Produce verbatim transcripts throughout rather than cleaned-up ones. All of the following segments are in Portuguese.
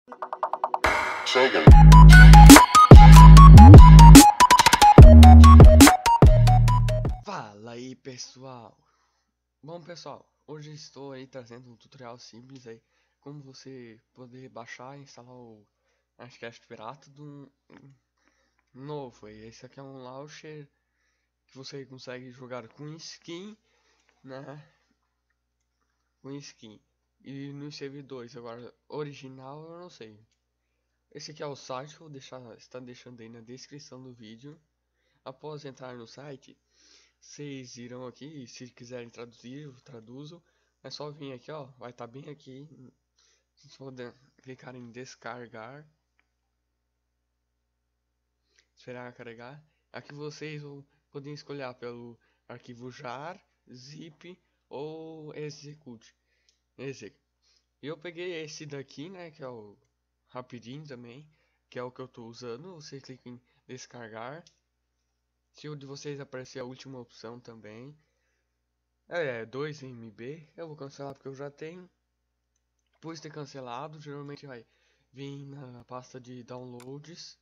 Chega. Fala aí, pessoal. Bom, pessoal, hoje estou aí trazendo um tutorial simples aí como você poder baixar e instalar o Minecraft Pirata do novo aí. Esse aqui é um launcher que você consegue jogar com skin, né? Com skin e nos servidores. Agora, original eu não sei. Esse aqui é o site, vou deixar, está deixando aí na descrição do vídeo. Após entrar no site, vocês irão aqui, se quiserem traduzir, eu traduzo. É só vir aqui, ó, vai estar tá bem aqui. Vocês podem clicar em descargar, esperar carregar. Aqui vocês vão poder escolher pelo arquivo jar, zip ou execute. Exec. Eu peguei esse daqui, né, que é o rapidinho também, que é o que eu tô usando. Você clica em descargar. Se o de vocês aparecer a última opção também, é dois M B, eu vou cancelar porque eu já tenho. Depois de ter cancelado, geralmente vai vir na pasta de downloads,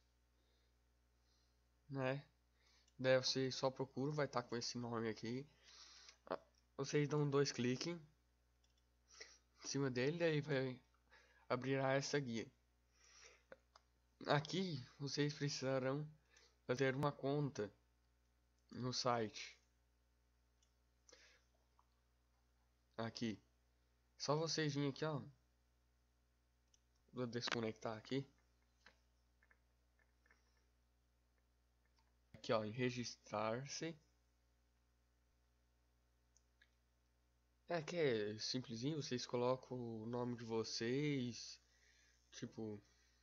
né? Daí você só procura, vai estar com esse nome aqui. Vocês dão dois cliques em cima dele, daí vai abrir essa guia. Aqui vocês precisarão fazer uma conta no site. Aqui, só vocês virem aqui, ó. Vou desconectar aqui. Aqui, ó, em registrar-se. É que é simplesinho, vocês colocam o nome de vocês, tipo,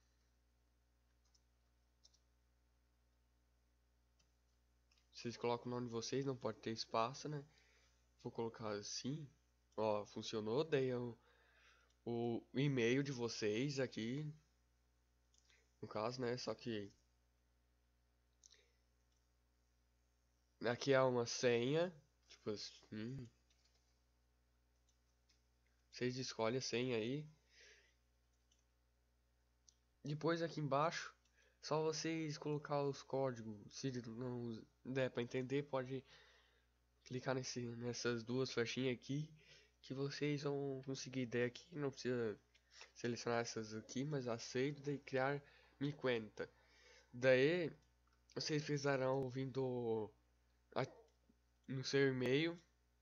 vocês colocam o nome de vocês, não pode ter espaço, né? Vou colocar assim, ó, funcionou, daí o, o e-mail de vocês aqui, no caso, né? Só que aqui é uma senha, tipo assim, vocês escolhem a senha aí. Depois aqui embaixo, só vocês colocar os códigos. Se não der para entender, pode clicar nesse, nessas duas flechinhas aqui, que vocês vão conseguir ideia aqui. Não precisa selecionar essas aqui, mas aceito, daí criar minha conta. Daí vocês precisarão vindo no seu e-mail,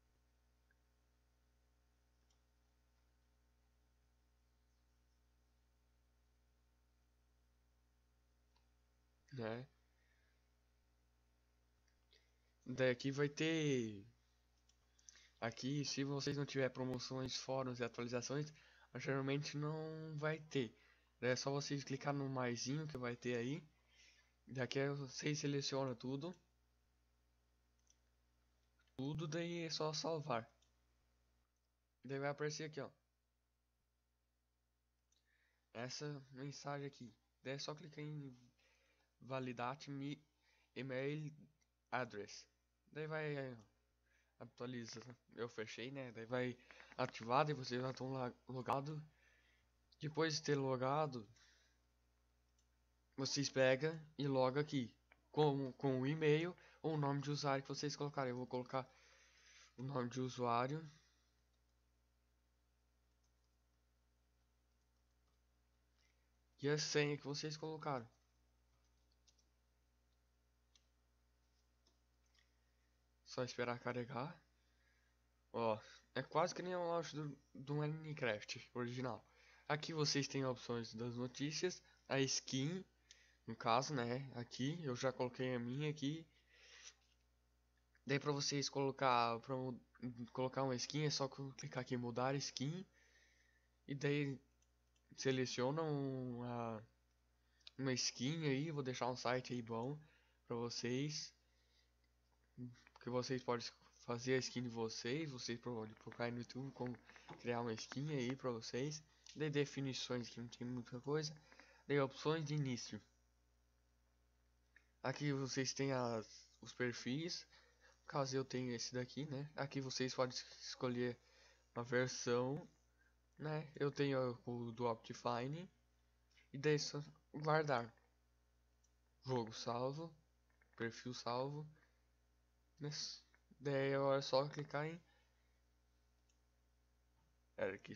né? Daí aqui vai ter, aqui se vocês não tiver promoções, fóruns e atualizações, geralmente não vai ter. Daí é só vocês clicar no maisinho que vai ter aí. Daqui vocês selecionam tudo, tudo, daí é só salvar. Daí vai aparecer aqui, ó, essa mensagem aqui. Daí é só clicar em validate me email address. Daí vai é, atualiza. Eu fechei, né? Daí vai ativar e vocês já estão logado. Depois de ter logado, vocês pegam e loga aqui com, com o e-mail ou o nome de usuário que vocês colocarem. Eu vou colocar o nome de usuário. E a senha que vocês colocaram. Só esperar carregar. Ó, é quase que nem o launch do, do Minecraft original. Aqui vocês têm opções das notícias, a skin, no caso, né? Aqui eu já coloquei a minha aqui. Daí pra vocês colocar para colocar uma skin é só clicar aqui em mudar skin e daí selecionam uma, uma skin aí. Vou deixar um site aí bom pra vocês, porque vocês podem fazer a skin de vocês. Vocês podem procurar no YouTube como criar uma skin aí pra vocês. Daí definições, que não tem muita coisa. Daí opções de início. Aqui vocês têm as, os perfis. Caso eu tenha esse daqui, né? Aqui vocês podem escolher a versão, né? Eu tenho o do Optifine. E daí só guardar. Jogo salvo, perfil salvo. Daí agora é só clicar em Era aqui.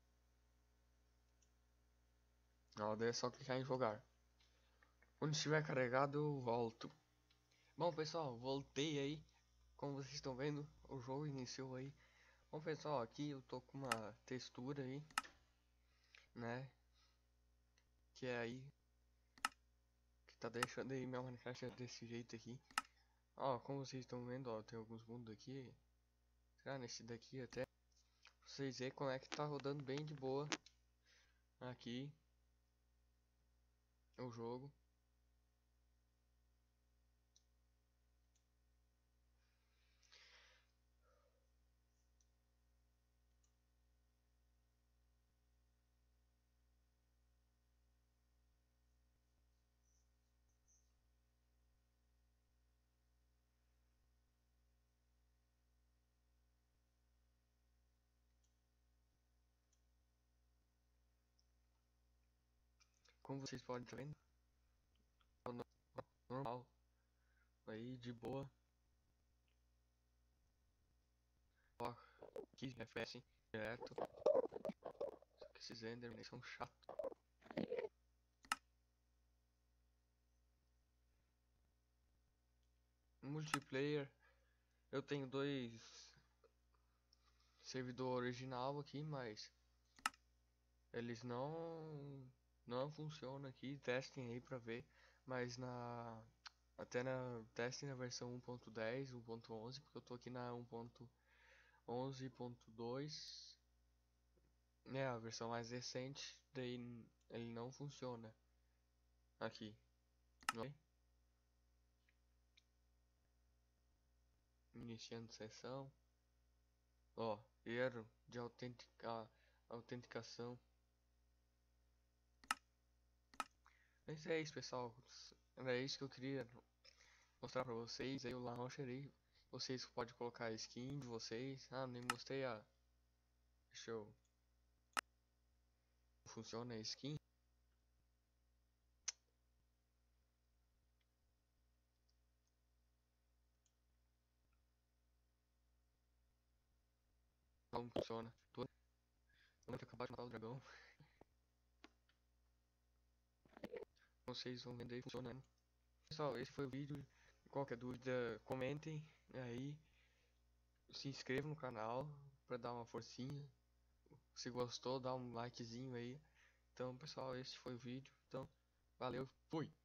Não, daí é só clicar em jogar. Quando estiver carregado eu volto. Bom pessoal, voltei aí. Como vocês estão vendo, o jogo iniciou aí. Bom pessoal, aqui eu tô com uma textura aí, né? Que é aí que tá deixando aí meu Minecraft desse jeito aqui. Ó, como vocês estão vendo, ó, tem alguns mundos aqui. Será nesse daqui até. Pra vocês verem como é que tá rodando bem de boa aqui o jogo. Como vocês podem estar vendo, normal aí de boa. Ó, quinze F P S hein, direto. Só que esses Endermen são chatos. Multiplayer, eu tenho dois servidor original aqui, mas eles não não funcionam aqui. Testem aí pra ver, mas na até na testem na versão um ponto dez, um ponto onze, porque eu tô aqui na um ponto onze ponto dois, né, a versão mais recente, daí ele não funciona aqui. Não. Iniciando sessão. Ó, erro de autentica, autenticação. Mas é isso, pessoal. Era isso que eu queria mostrar pra vocês. Aí o launcher aí. Vocês podem colocar a skin de vocês. Ah, nem mostrei a. Deixa eu. Funciona a skin. Não funciona. Tô. Eu acabar de matar o dragão. Vocês vão vender funcionando. Pessoal, esse foi o vídeo. Qualquer dúvida, comentem aí. Se inscrevam no canal pra dar uma forcinha. Se gostou, dá um likezinho aí. Então, pessoal, esse foi o vídeo. Então, valeu, fui!